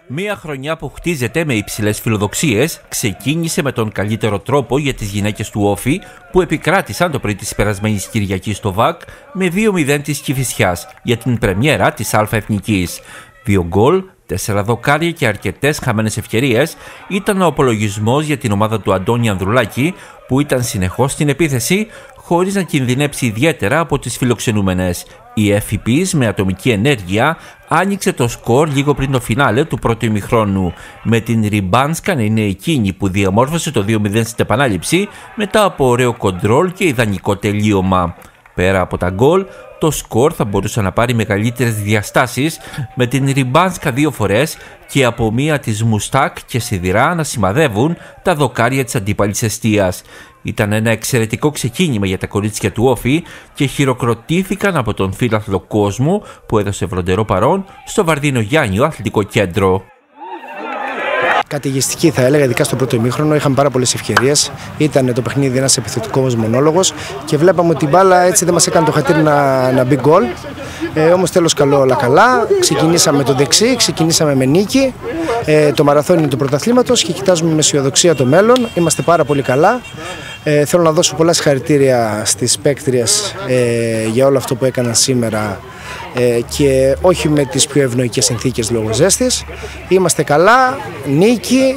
Μία χρονιά που χτίζεται με υψηλές φιλοδοξίες ξεκίνησε με τον καλύτερο τρόπο για τις γυναίκες του Όφη που επικράτησαν το πρωί της περασμένης Κυριακής στο ΒΑΚ με 2-0 της Κηφισιάς για την πρεμιέρα της Α' Εθνικής. 2 γκολ, 4 δοκάρια και αρκετές χαμένες ευκαιρίες ήταν ο απολογισμός για την ομάδα του Αντώνη Ανδρουλάκη που ήταν συνεχώς στην επίθεση χωρίς να κινδυνέψει ιδιαίτερα από τις φιλοξενούμενες. Η FEPs με ατομική ενέργεια άνοιξε το σκορ λίγο πριν το φινάλε του πρώτου ημιχρόνου, με την Ριμπάνσκα να είναι εκείνη που διαμόρφωσε το 2-0 στην επανάληψη μετά από ωραίο κοντρόλ και ιδανικό τελείωμα. Πέρα από τα γκολ, το σκορ θα μπορούσε να πάρει μεγαλύτερες διαστάσεις, με την Ριμπάνσκα 2 φορές και από μία της Μουστάκ και Σιδηρά να σημαδεύουν τα δοκάρια της αντίπαλης εστίας. Ήταν ένα εξαιρετικό ξεκίνημα για τα κορίτσια του Όφη και χειροκροτήθηκαν από τον φίλαθλο κόσμο που έδωσε βροντερό παρόν στο Βαρδίνο Γιάννιο Αθλητικό Κέντρο. Καταιγιστική θα έλεγα, ειδικά στο πρώτο ημίχρονο. Είχαμε πάρα πολλές ευκαιρίες. Ήταν το παιχνίδι ένας επιθετικός μονόλογος και βλέπαμε ότι η μπάλα έτσι δεν μας έκανε το χατήρι να μπει γκολ. Όμως τέλος καλό όλα καλά. Ξεκινήσαμε το δεξί, ξεκινήσαμε με νίκη. Το μαραθώνιο του πρωταθλήματος και κοιτάζουμε με αισιοδοξία το μέλλον. Είμαστε πάρα πολύ καλά. Θέλω να δώσω πολλά συγχαρητήρια στις παίκτριες για όλο αυτό που έκαναν σήμερα και όχι με τις πιο ευνοϊκές συνθήκες λόγω ζέστης. Είμαστε καλά, νίκη,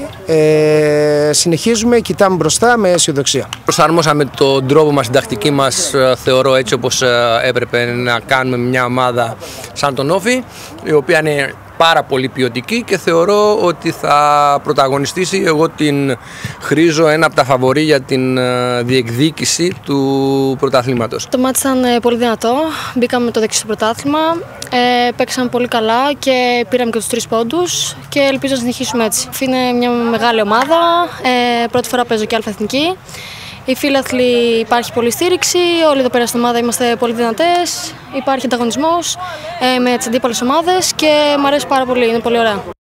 συνεχίζουμε, κοιτάμε μπροστά με αισιοδοξία. Προσαρμόσαμε τον τρόπο μας, την τακτική μας, θεωρώ έτσι όπως έπρεπε να κάνουμε μια ομάδα σαν τον Όφη, η οποία είναι πάρα πολύ ποιοτική και θεωρώ ότι θα πρωταγωνιστήσει. Εγώ την χρήζω ένα από τα φαβορί για την διεκδίκηση του πρωταθλήματος. Το μάτι ήταν πολύ δυνατό, μπήκαμε με το δεξί στο πρωτάθλημα, παίξαμε πολύ καλά και πήραμε και τους 3 πόντους και ελπίζω να συνεχίσουμε έτσι. Είναι μια μεγάλη ομάδα, πρώτη φορά παίζω και Α' Εθνική. Οι φίλαθλοι υπάρχει πολλή στήριξη, όλοι εδώ πέρα στην ομάδα είμαστε πολύ δυνατές, υπάρχει ανταγωνισμός με τις αντίπαλες ομάδες και μου αρέσει πάρα πολύ, είναι πολύ ωραία.